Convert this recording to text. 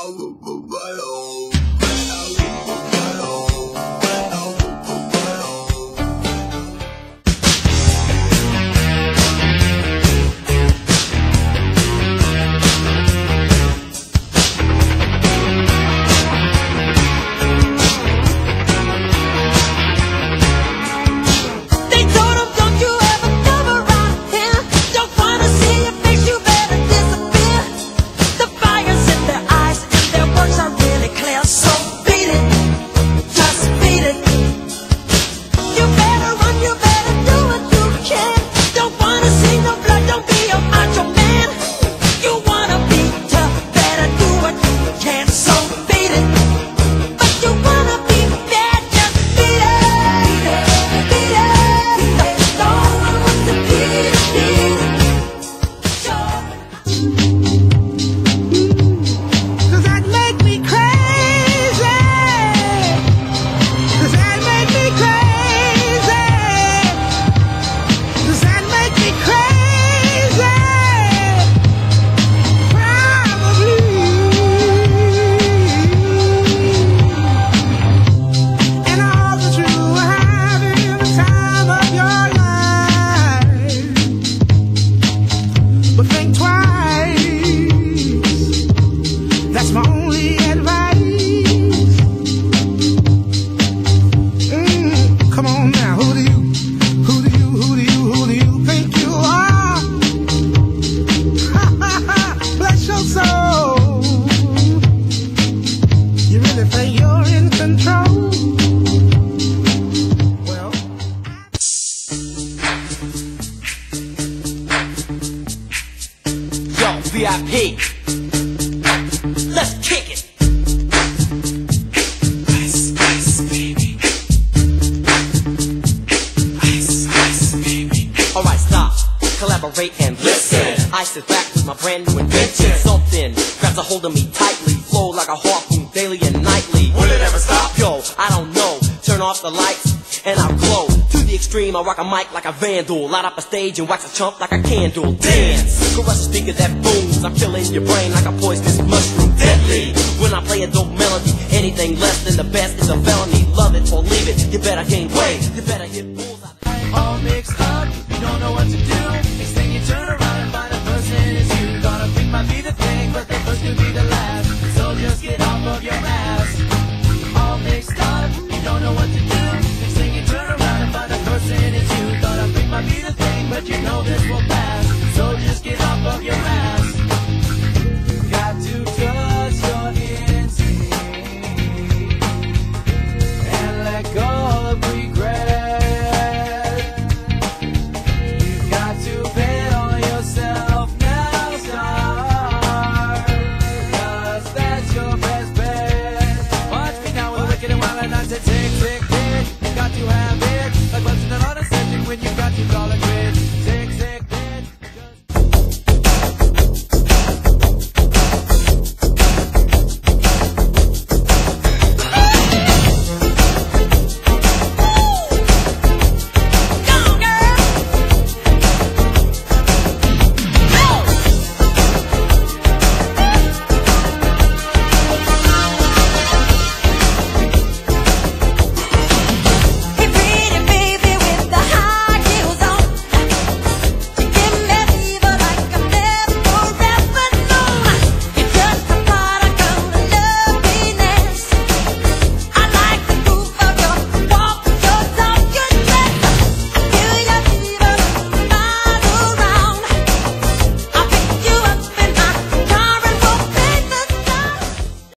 VIP. Let's kick it. Ice, ice, baby. Ice, ice, baby. Alright, stop. Collaborate and listen. Ice is back with my brand new invention. Something grabs a hold of me tightly. Flow like a harpoon daily and nightly. Will it ever stop? Yo, I don't know. Turn off the lights and I'll glow. To the extreme, I rock a mic like a vandal. Light up a stage and wax a chump like a candle. Dance, crush a speaker that booms. I'm killing your brain like a poisonous mushroom. Deadly, when I play a dope melody. Anything less than the best is a felony. Love it or leave it, you better gain weight. You better hit bulls. All mixed up, you don't know what to do.